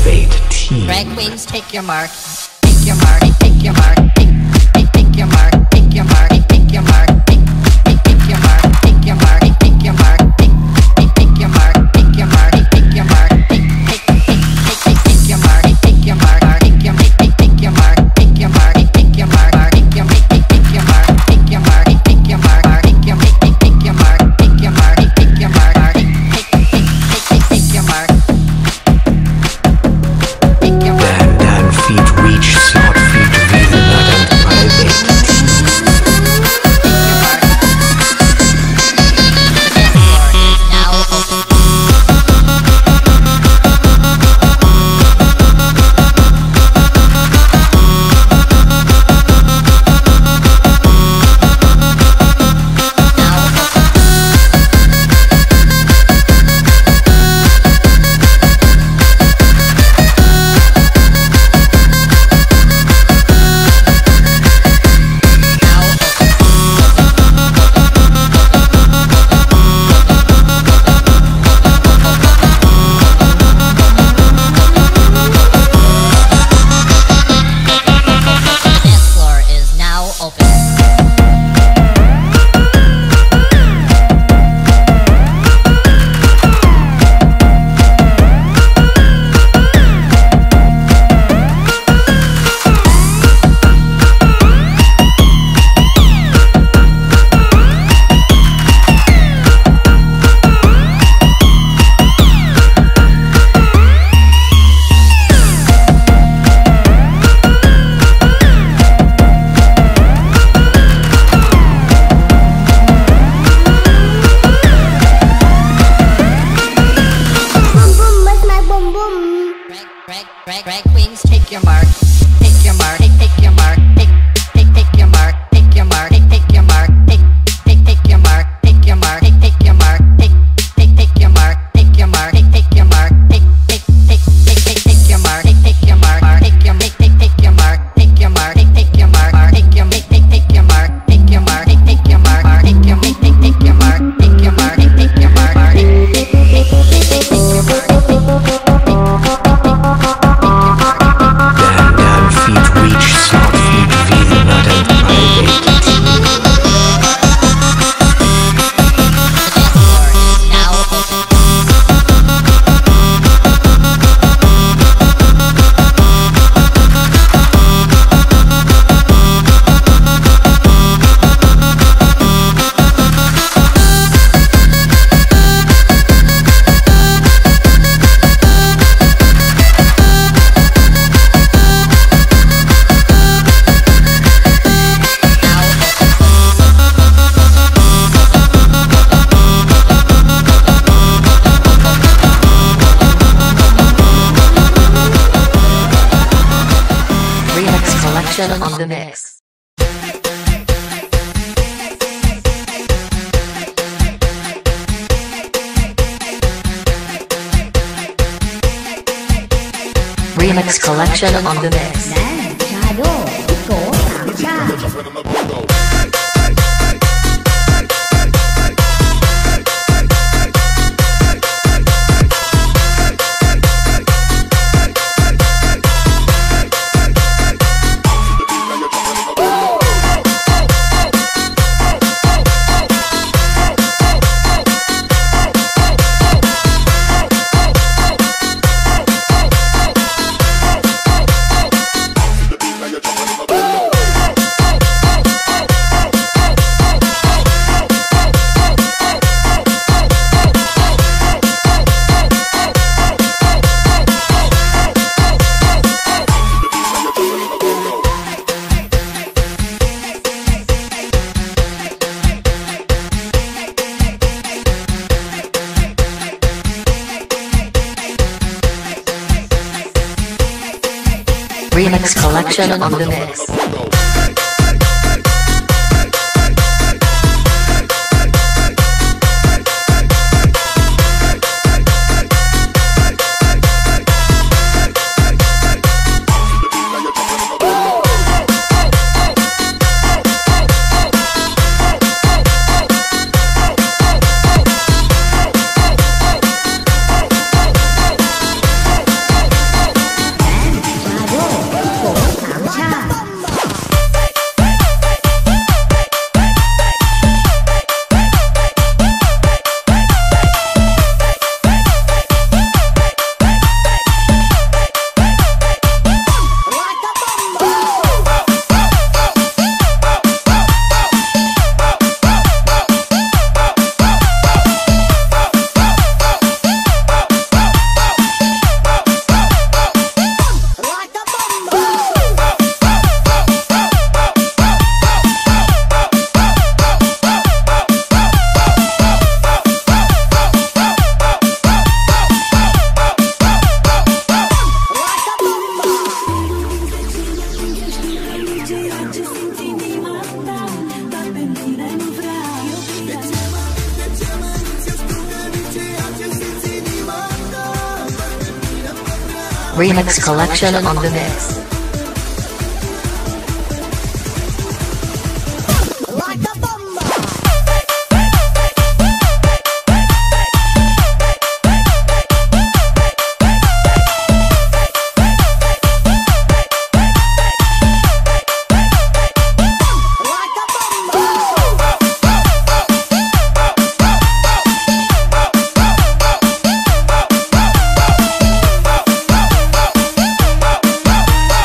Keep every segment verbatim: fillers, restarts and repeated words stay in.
Private Team. Drag queens, take your mark. Take your mark. Take your mark. Take, take, take your mark. Take your mark. Take your mark. Take, take, take your mark. Take your mark. Take your mark. Take, take, take your mark. Take your mark. Take your mark. Take, take, take, take, take your mark. Take your mark. Take your make. Take, take your mark. Take your mark. Take your mark. Take your make. Take, take your mark. Take your mark. Take your mark. Take your make. Take, take your mark. Take your mark. Take your mark. Take, take, take, take, take your mark. Take your mark. Dan Dan feet reach slot feet reason not and private team. Take your mark. Dance floor is now open. Dance floor is now open. Boom boom, where's my boom boom? Drag, drag, drag, drag queens, take your mark. Take your mark. Take, take your mark. Take, take, take your mark. Take your mark. Take, take your mark. Take, take, take your mark. Take your mark. Take, take your mark. Take, take, take your mark. Take your mark. Take, take your mark. Take, take, take, take, take, take your mark. Take, take your mark. Take your make. Take, take your mark. Take your mark. Take, take your mark. Take your make. Take, take your mark. Take your mark. Take, take your mark. Take your make. Take, take your mark. Take your mark. Take, take your mark. Take, take, take, take, take, take your mark. Dan Dan feet reach slot feet reason not and private team. The dance floor is now open. Remix collection on the mix. Remix collection on the mix. Nè, Shadow, cổ tạo cha. Remix collection on the mix. Remix collection on the mix. Like a bomb. Like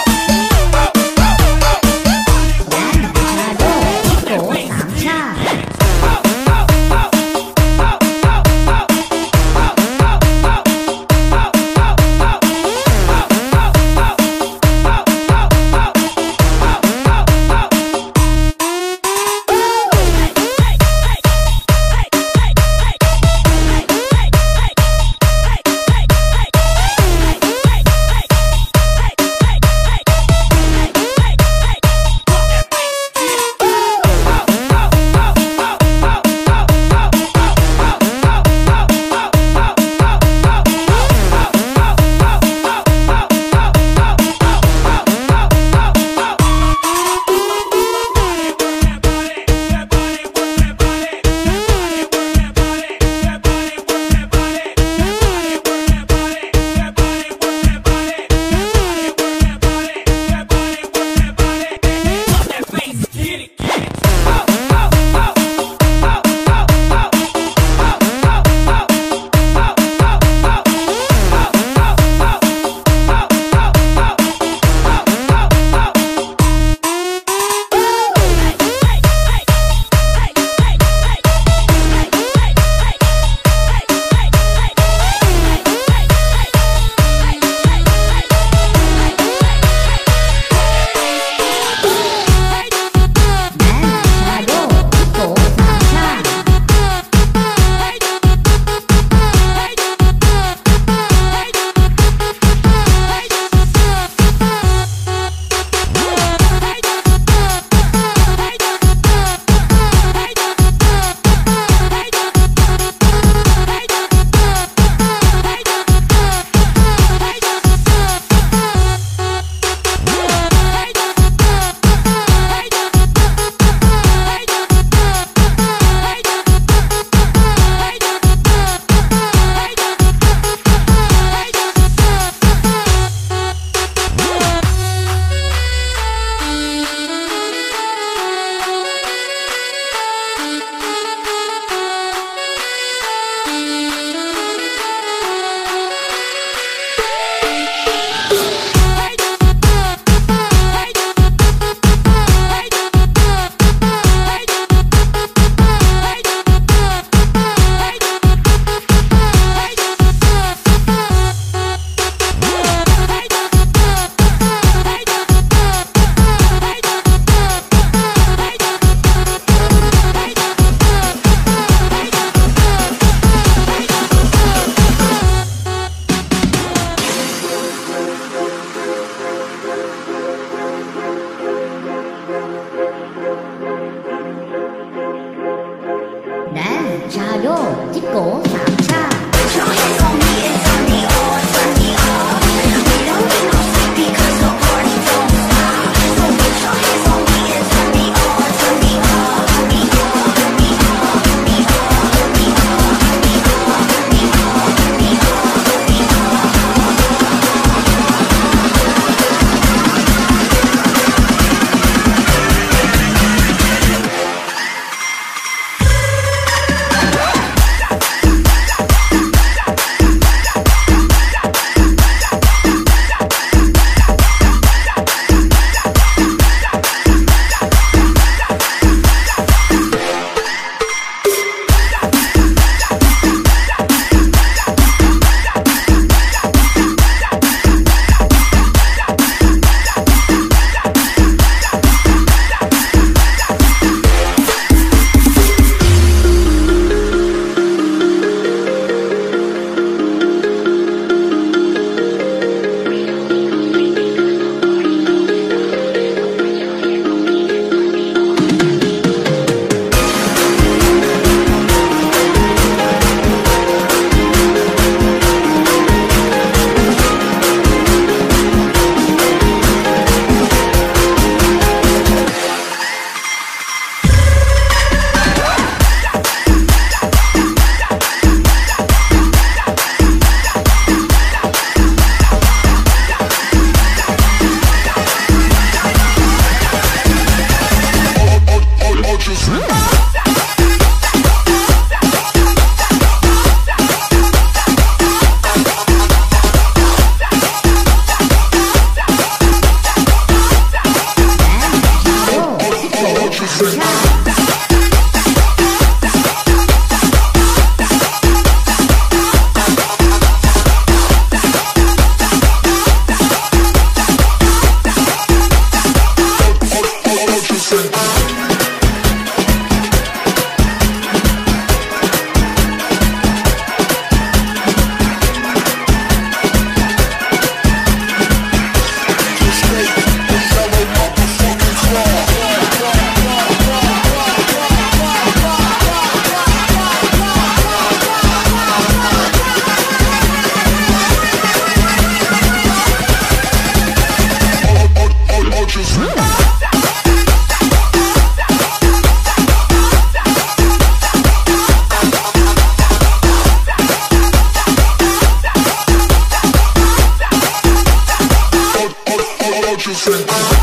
Just like